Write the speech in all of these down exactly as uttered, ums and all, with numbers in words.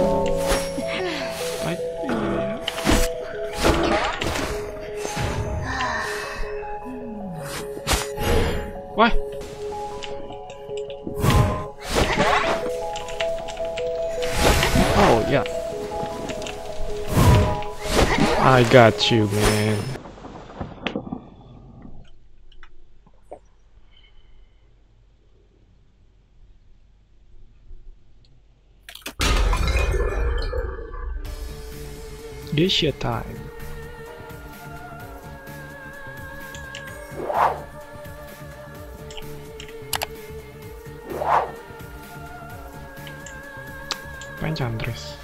Baik. Wah. Oh yeah. I got you, man. Geisha time. Enchantress.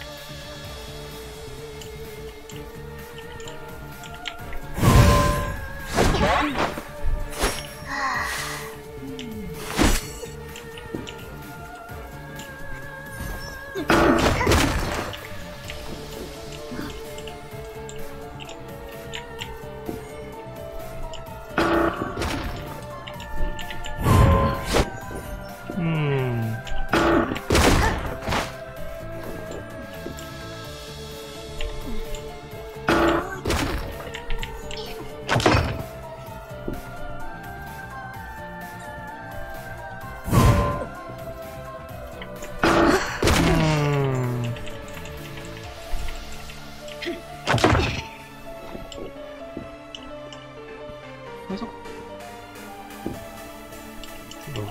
Hmm. Masuk. Tuh.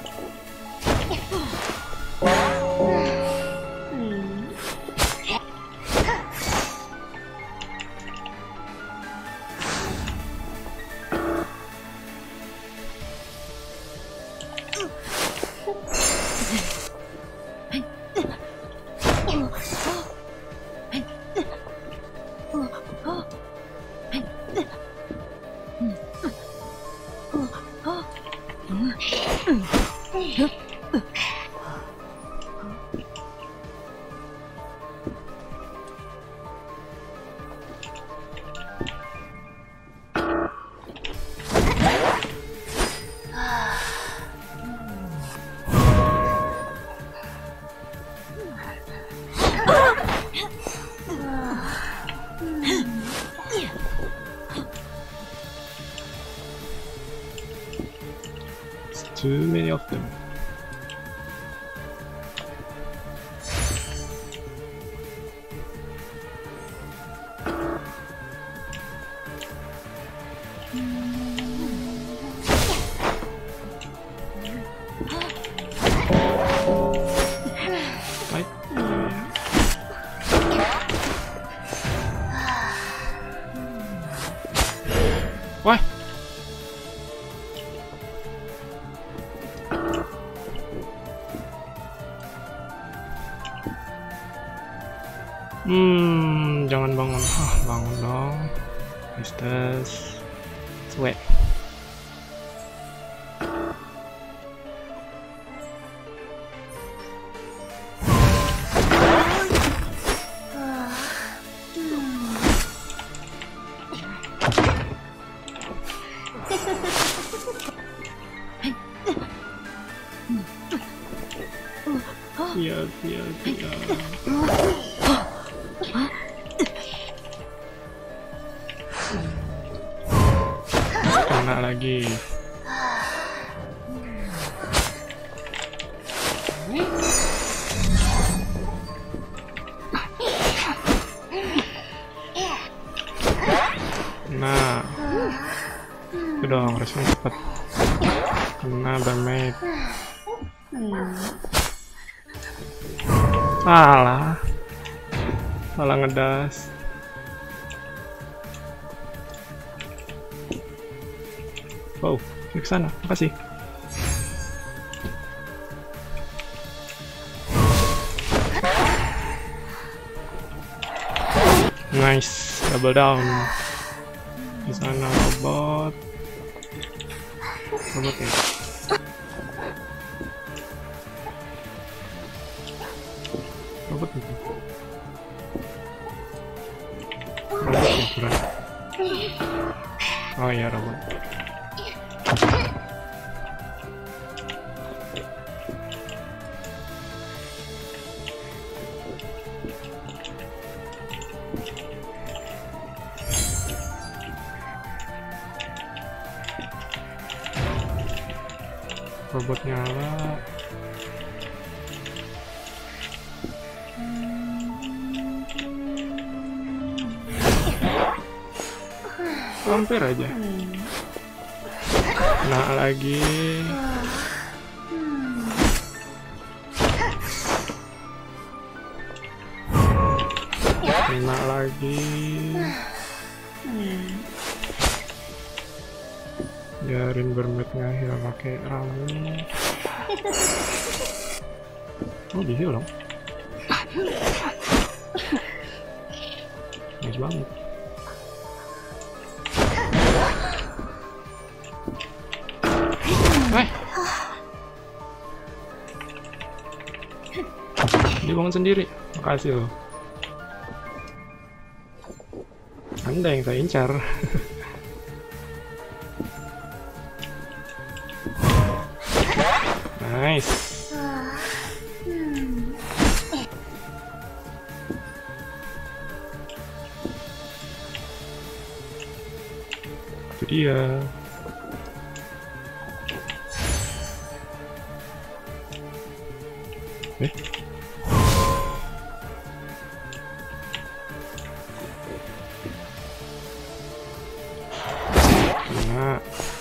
Too many of them. Right. Why? Hmm, jangan bangun. Ah, bangun dong. Mistes. Sweat. Iya, iya, iya. Kena lagi. Nah, itu dong, respon cepet. Kena damage. Alah, malah ngedas. Wow, ke sana, makasih. Nice, double down. Di sana robot. Robot ya. Robot itu. Robot ya, kurang. Oh ya, robot. Robot nyala. Hampir aja. Nah lagi. Kena lagi. Biarin bermet ngahil pakai ramu. Oh di heal dong. Nice banget. Eh, dia bangun sendiri. Makasih loh. Anda yang saya incar. Nice. Itu dia. Eh. Nah.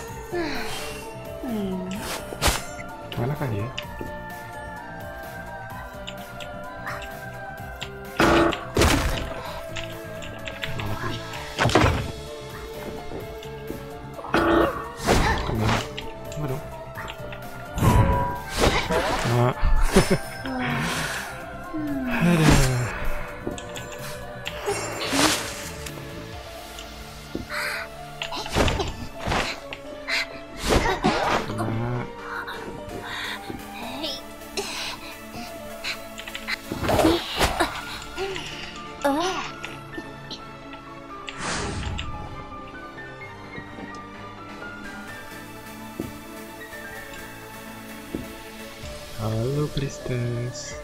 Mana kah dia? Kemana? Apa dong? Nah. Aduh. Halo Priestess.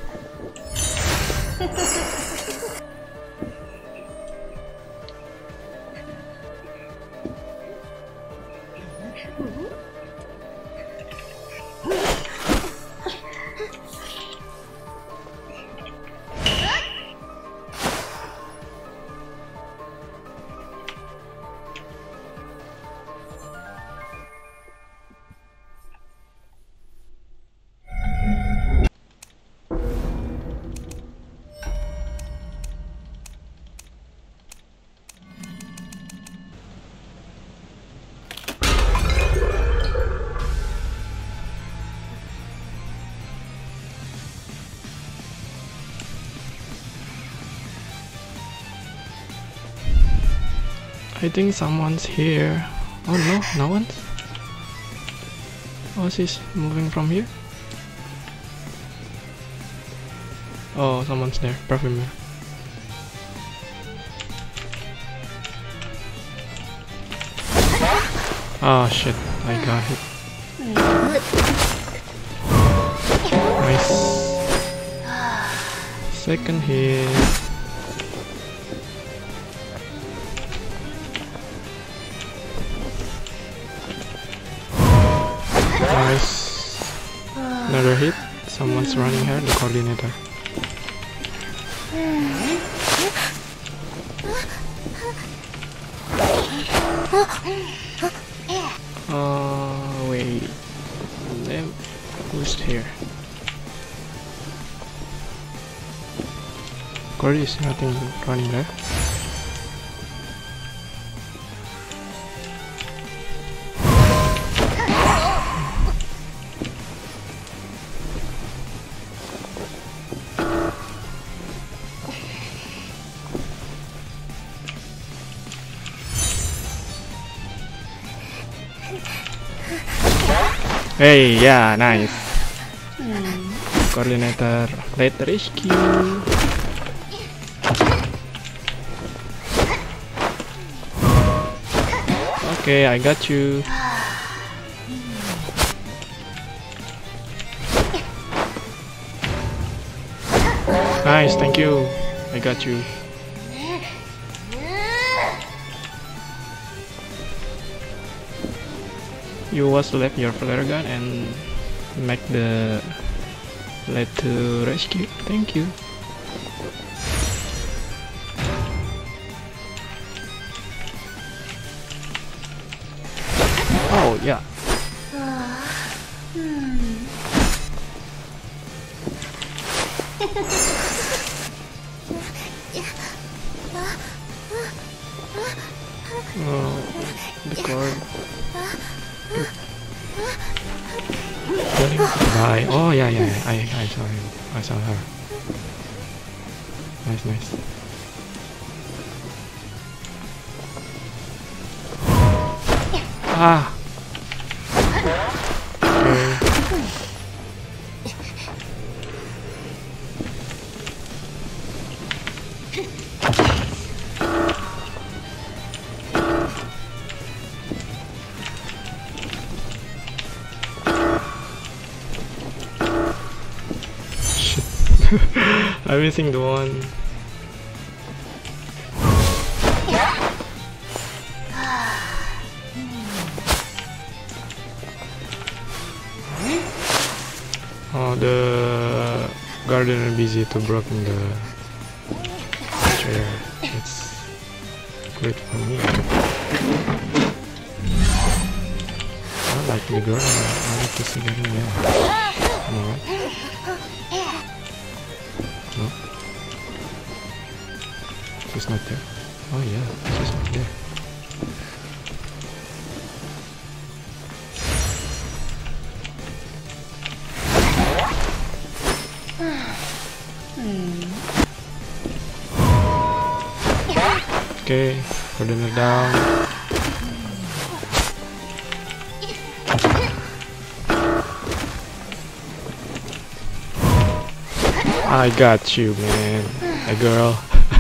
I think someone's here. Oh no, no one? Oh, she's moving from here? Oh, someone's there. Perfume. Oh shit, I got it. Nice. Second hit. Nice. Another hit. Someone's running here, the coordinator. Oh, wait. Then who's here? Cordy is nothing running there. Hey, yeah, nice. Coordinator, late rescue. Okay, I got you. Nice, thank you. I got you. You was left your flare gun and make the lead to rescue. Thank you. Oh yeah. Oh, the cord. Bye. Oh yeah, yeah, yeah. I I saw him. I saw her. Nice, nice. Ah. Okay. I'm missing the one. Oh, the gardener busy to broken the chair. It's great for me. I like the girl. I like to see her. Yeah. Alright. No? She's not there. Oh yeah, she's not there. Okay, gardener down. I got you, man. A girl.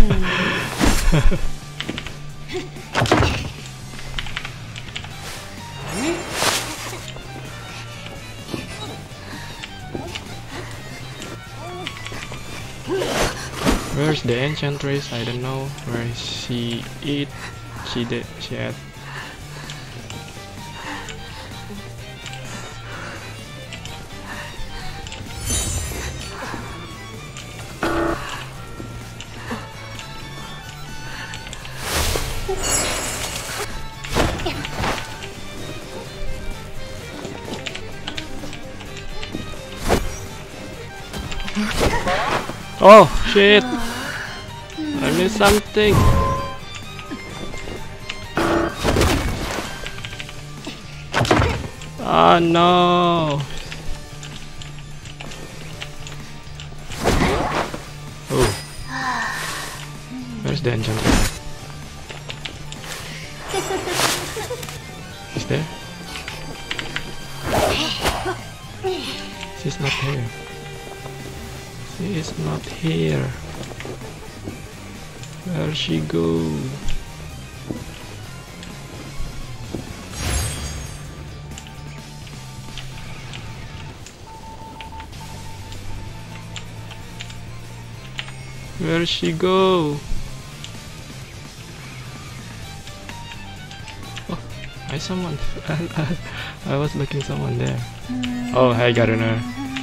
Where's the enchantress? I don't know. Where is she? Eat. She did. She had. Oh shit! I missed something. Oh no! Oh, where's the enchantress? Is there? She's not here. She is not here. Where she go? Where she go? Oh, I someone. I was looking someone there. Oh, hey, gardener.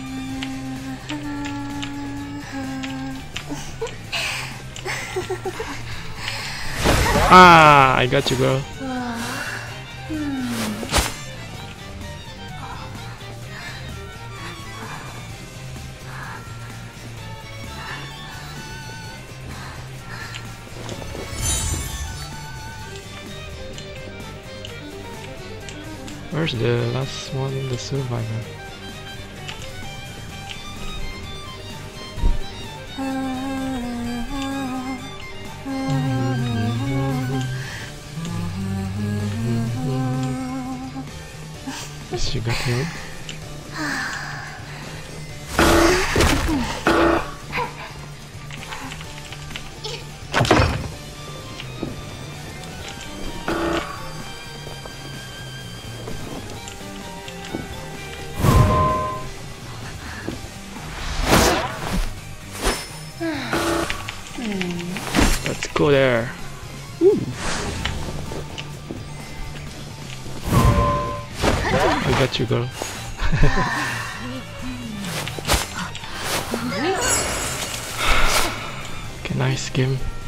Ah, I got you, girl. Where's the last one, the survivor? She got him. Let's go there. Ooh. I got you, girl. Okay, nice game.